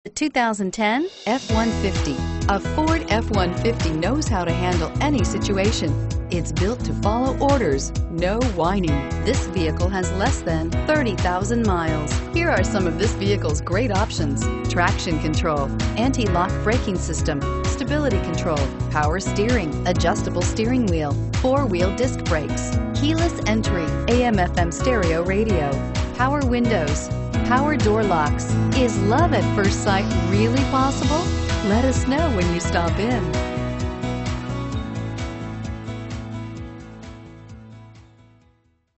The 2010 F-150. A Ford F-150 knows how to handle any situation. It's built to follow orders, no whining. This vehicle has less than 30,000 miles. Here are some of this vehicle's great options: traction control, anti-lock braking system, stability control, power steering, adjustable steering wheel, four-wheel disc brakes, keyless entry, AM/FM stereo radio, power windows, power door locks. Is love at first sight really possible? Let us know when you stop in.